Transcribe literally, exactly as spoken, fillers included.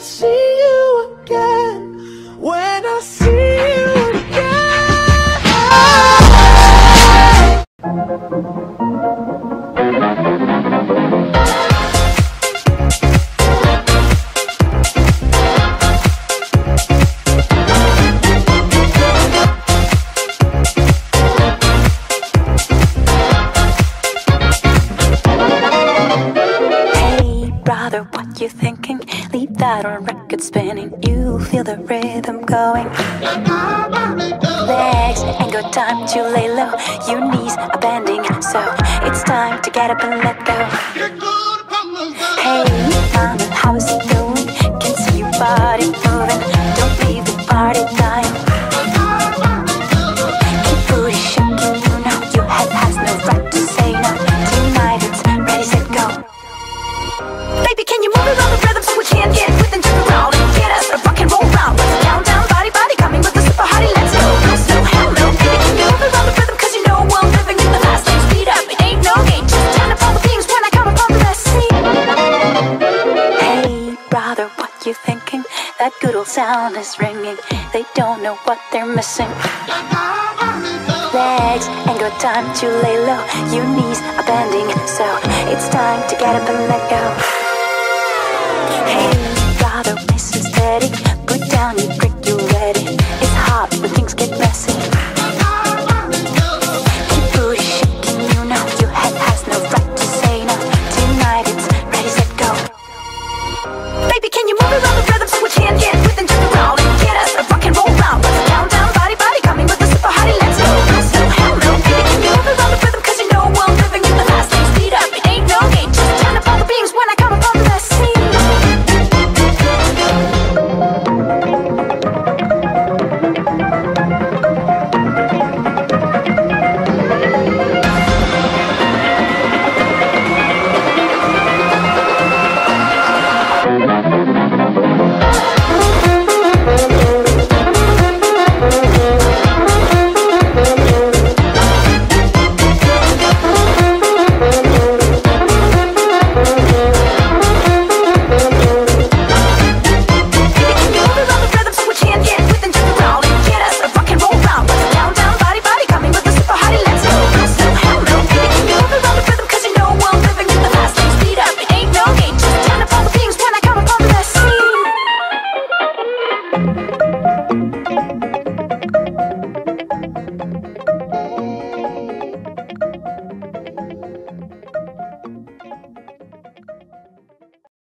see you again, when I see you what you thinking? Leave that on record spinning. You feel the rhythm going. Legs ain't got time to lay low. Your knees are bending, so it's time to get up and let go. Hey, mama, how's it going? Can see your body moving. Don't leave the party time. Keep booty shaking, you know your head has no right to say no. Tonight it's ready, set, go. Baby, can you move around the rhythm so we can get with and jump around and get us a rock and roll round? Let's countdown, body, body, coming with the super hottie. Let's go, go slow, hell no. Baby, can you move around the rhythm? Cause you know I'm living in the fast lane. Speed up, it ain't no game. Just turn up all the things when I come upon the scene. Hey, brother, what you thinking? That good old sound is ringing. They don't know what they're missing. Legs ain't got time to lay low. Your knees are bending, so it's time to get up and let go. Hey, brother, nice and steady. Put down your drink, you ready. It's hot when things get messy. Keep booty shaking, you know your head has no right to say no. Tonight it's ready, set, go. Baby, can you move around?